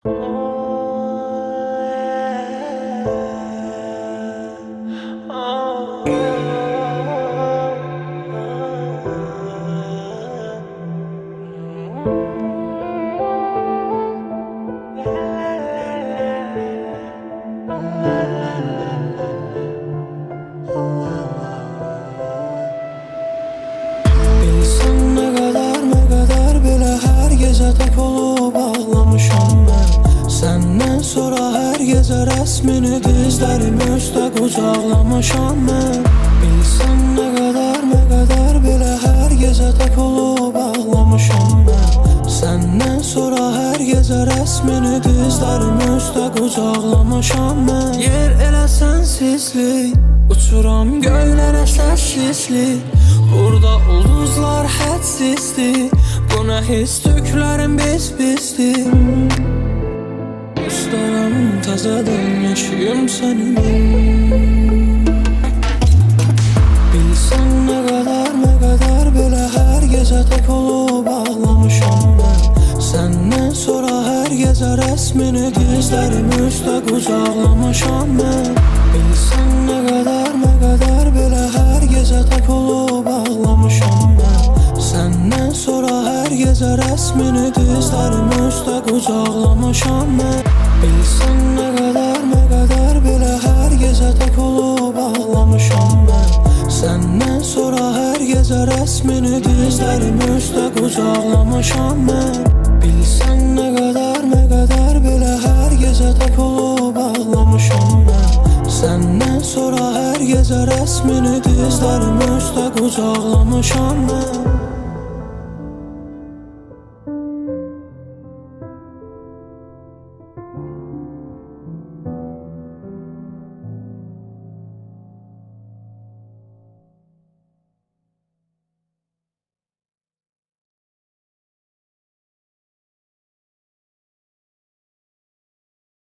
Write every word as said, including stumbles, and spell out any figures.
Bilsən nə qədər, nə qədər belə hər gecə tək olub ağlamışam mən. Səndən sonra hər gecə rəsmini dizlərim üstə qucaqlamışam mən. Bilsən nə qədər, nə qədər belə hər gecə tək olub ağlamışam mən. Səndən sonra hər gecə rəsmini dizlərim üstə qucaqlamışam mən. Yer elə sənsizlik, uçuram göylərə səssizlik. Burada ulduzlar hədsizdir, bu nə his tüklərim biz-bizdir. İstərəm təzədən yaşayım sənin. Bilsən nə qədər, nə qədər belə hər gecə tək olub ağlamışam mən. Səndən sonra hər gecə rəsmini dizlərim üstə qucaqlamışam mən. Bilsən nə qədər, nə qədər belə hər gecə tək olub ağlamışam mən. Səndən sonra hər gecə rəsmini dizlərim üstə qucaqlamışam mən. Bilsən nə qədər, nə qədər belə hər gecə tək olub ağlamışam mən. Səndən sonra hər gecə rəsmini dizlərim üstə qucaqlamışam mən. Bilsən nə qədər, nə qədər belə hər gecə tək olub ağlamışam mən. Səndən sonra hər gecə rəsmini dizlərim üstə qucaqlamışam mən.